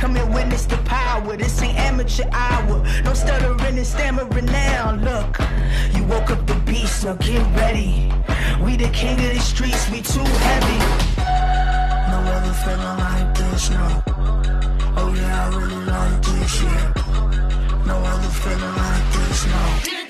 Come and witness the power. This ain't amateur hour. No stuttering and stammering now. Look, you woke up the beast, now get ready. We the king of the streets, we too heavy. No other feeling like this, no. Oh yeah, I really like this, yeah. No other feeling like this, no.